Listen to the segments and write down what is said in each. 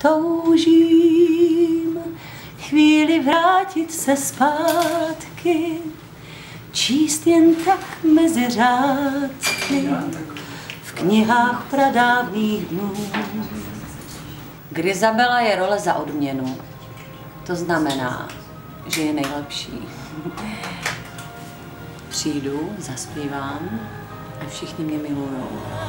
toužím chvíli vrátit se zpátky, číst jen tak mezi řádky v knihách pradávných dnů. Grizabela je role za odměnu. To znamená, že je nejlepší. Přijdu, zaspívám a všichni mě milujou.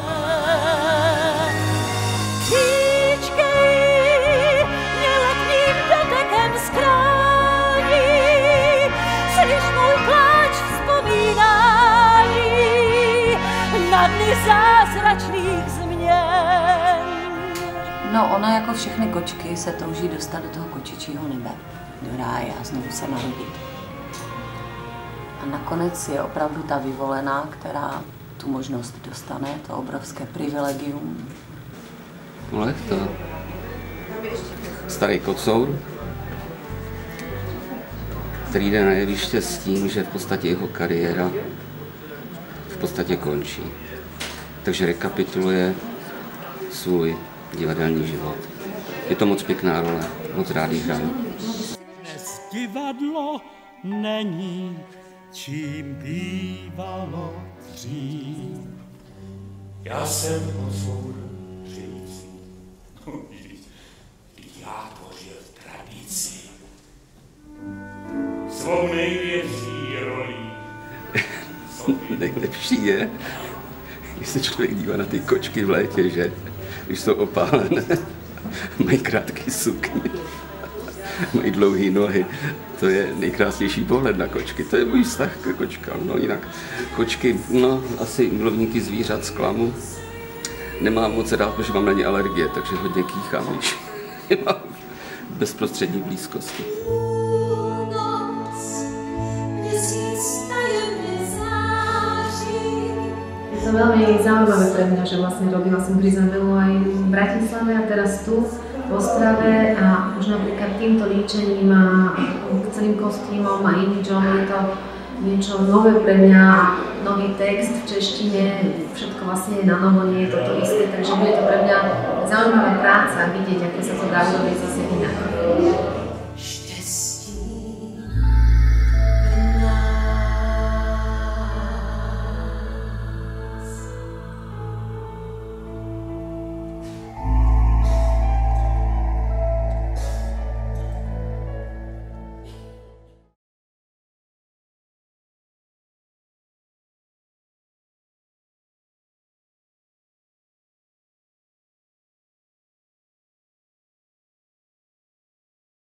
Na dny zázračných změn. No, ona jako všechny kočky se touží dostat do toho kočičího nebe, do ráje a znovu se narodit. A nakonec je opravdu ta vyvolená, která tu možnost dostane, to obrovské privilegium. Oleh to starý kocour, který jde na jeviště s tím, že v podstatě jeho kariéra v podstatě končí. Takže rekapituluje svůj divadelní život. Je to moc pěkná role, moc rád ji hraju. Dnes divadlo není, čím bývalo dřív. Já jsem kocour řící. Já tvořil tradici. Svou největší rolí. Nejlepší je, když se člověk dívá na ty kočky v létě, že? Když jsou opálené, mají krátké sukně, mají dlouhé nohy. To je nejkrásnější pohled na kočky. To je můj vztah k kočkám. No jinak kočky, no asi milovníky zvířat zklamu. Nemám moc rád, protože mám na ně alergie, takže hodně kýchám, když je mám v bezprostřední blízkosti. Je to veľmi zaujímavé pre mňa, že vlastne robila som Grizabelu aj v Bratislave a teraz tu v Ostrave a už napríklad týmto líčením a celým kostýmom a imidžom je to niečo nové pre mňa a nový text v češtine, všetko vlastne je na novo, nie je to isté, takže bude to pre mňa zaujímavá práca vidieť, ako sa to dá urobiť zase inak.